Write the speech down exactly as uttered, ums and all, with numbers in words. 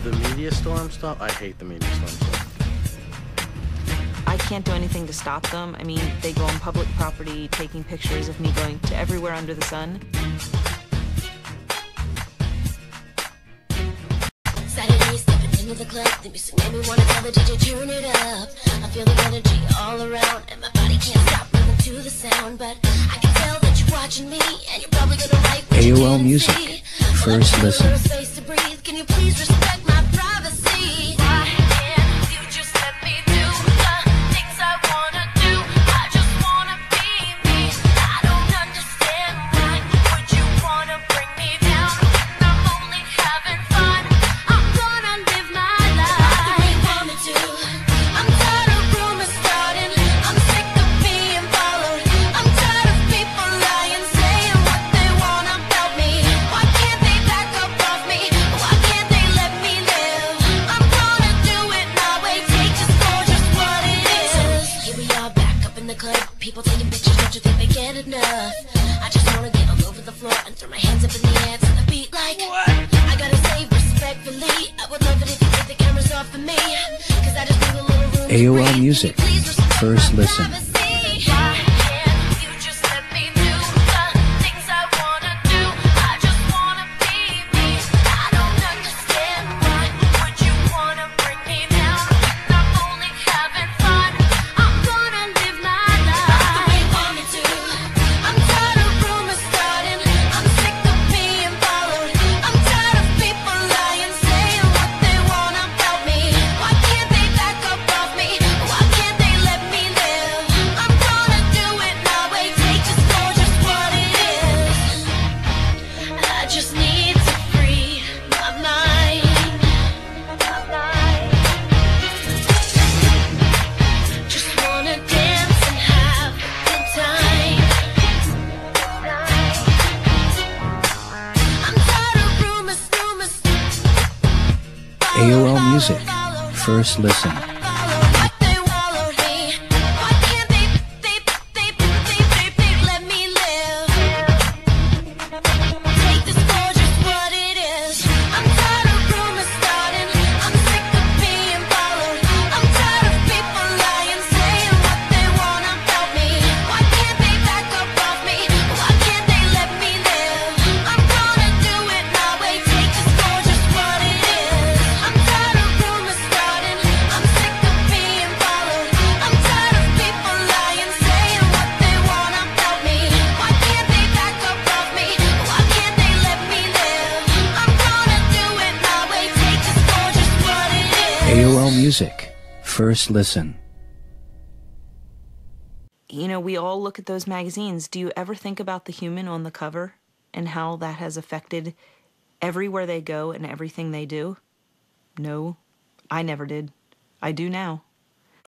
The media storm stuff, I hate the media storm stuff. I can't do anything to stop them. I mean, they go on public property, taking pictures of me going to everywhere under the sun. Saturday, stepping into the club, the music made me wanna tell the D J turn it up. I feel the energy all around, and my body can't stop moving to the sound. But I can tell that you're watching me, and you're probably gonna like what A you O L can't Music. see. First Let me give you a listen. little space to breathe. Can you please respect my privacy? Why can't you just let me do the things I wanna do? I just wanna be me. I don't understand why would you wanna bring me down when I'm only having fun. I'm gonna live my life the way you want me to. I'm tired of rumors starting. I'm sick of being followed. I'm tired of people lying, saying what they want about me. Why can't they back up off me? Why can't they let me live? I'm gonna do it my way. Take this for just what it is. Here we are back up in the club. People taking pictures, don't you think they get enough? I just wanna get all over the floor and throw my hands up in the air to the beat like what? I gotta say respectfully, I would love it if you take the cameras off of me, cause I just need a little room to A O L breathe. Can you Music. please respect First my listen. privacy? Why can't you just let me do the things I wanna do? I just wanna be me. I don't understand why would you wanna bring me down when I'm only having fun. I'm gonna live my life the way you want me to. I'm tired of rumors starting. I'm sick of being followed. I'm tired of people lying, saying what they want about me. Why can't they back up off me? Why can't they let me live? I'm gonna do it my way. Take this for just what it is. I just need to free my mind. My mind. Just wanna dance and have a good time. I'm tired of rumors, rumors. A O L Music. First listen. Like they wallowed me. Why can't they, they, they, they, they, they let me live? Take this for just what it is. I'm tired of rumors starting. I'm sick of being followed. I'm tired of people lying, saying what they want about me. Why can't they back up off me? Why can't they let me live? I'm gonna do it my way. Take this for just what it is. I'm tired of rumors starting. I'm sick of being followed. I'm tired of people lying, saying what they want about me. Why can't they back up off me? Why can't they let me live? I'm gonna do it my way. Take this for just what it is. A O L Music. First listen. You know, we all look at those magazines. Do you ever think about the human on the cover and how that has affected everywhere they go and everything they do? No, I never did. I do now.